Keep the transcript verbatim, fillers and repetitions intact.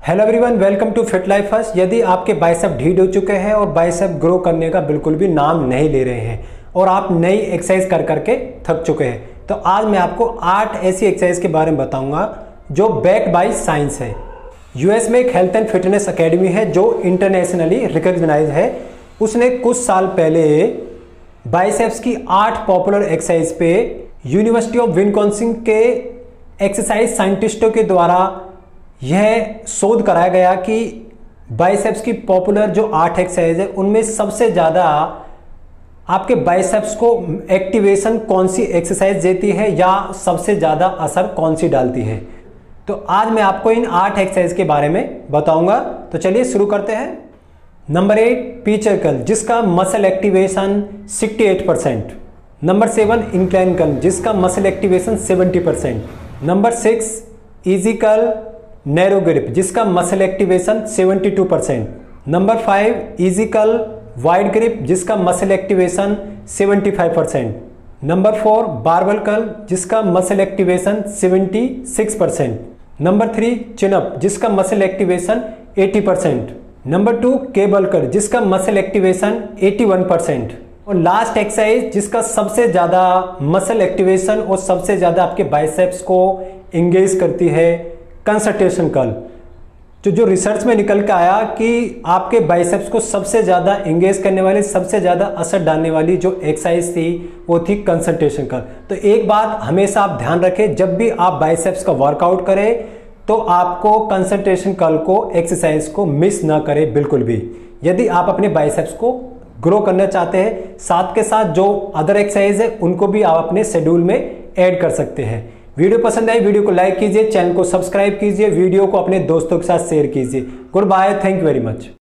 Hello everyone, welcome to fit life first. यदि आपके bicep ढीठ हो चुके हैं और बाइसेप ग्रो करने का बिल्कुल भी नाम नहीं ले रहे हैं और आप नई एक्सरसाइज कर करके थक चुके हैं, तो आज मैं आपको आठ ऐसी एक्सरसाइज के बारे में बताऊंगा जो बैक बाय साइंस है। यूएस में एक हेल्थ एंड फिटनेस एकेडमी है जो इंटरनेशनली रिकॉग्नाइज है। उसने कुछ साल पहले बाइसेप्स की आठ पॉपुलर एक्सरसाइज पे यूनिवर्सिटी ऑफ विस्कॉन्सिन के एक्सरसाइज साइंटिस्टों के द्वारा यह शोध कराया गया कि बाइसेप्स की पॉपुलर जो आठ एक्सरसाइज है उनमें सबसे ज़्यादा आपके बाइसेप्स को एक्टिवेशन कौन सी एक्सरसाइज देती है या सबसे ज़्यादा असर कौन सी डालती है। तो आज मैं आपको इन आठ एक्सरसाइज के बारे में बताऊंगा। तो चलिए शुरू करते हैं। नंबर एट, पिचर कर्ल, जिसका मसल एक्टिवेशन अड़सठ percent. Number seven, incline curl, जिसका मसल एक्टिवेशन सत्तर percent. Number six, easy curl narrow grip, जिसका मसल एक्टिवेशन बहत्तर percent. Number five, easy curl wide grip, जिसका मसल एक्टिवेशन पचहत्तर percent. Number four, barbell curl, जिसका muscle activation छिहत्तर percent. Number three, chin up, जिसका muscle activation अस्सी percent. Number two, cable curl, जिसका muscle activation इक्यासी percent. और last exercise जिसका सबसे ज़्यादा मसल एक्टिवेशन और सबसे ज़्यादा आपके बाइसेप्स को एंगेज करती है, कंसंट्रेशन कर्ल। जो जो रिसर्च में निकल के आया कि आपके बाइसेप्स को सबसे ज़्यादा एंगेज करने वाली, सबसे ज़्यादा असर डालने वाली जो एक्सरसाइज थी वो थी कंसंट्रेशन कर्ल। तो एक बात हमेशा आप ध्यान रखें, जब भी आप बाइसेप्स का वर्कआउट करें तो आपको कंसंट्रेशन कर्ल को एक्सरसाइज को मिस ना करें बिल्कुल भी, यदि आप अपने बाइसेप्स को ग्रो करना चाहते हैं। साथ के साथ जो अदर एक्सरसाइज है उनको भी आप अपने शेड्यूल में ऐड कर सकते हैं। वीडियो पसंद आई, वीडियो को लाइक कीजिए, चैनल को सब्सक्राइब कीजिए, वीडियो को अपने दोस्तों के साथ शेयर कीजिए। Good bye, thank you very much.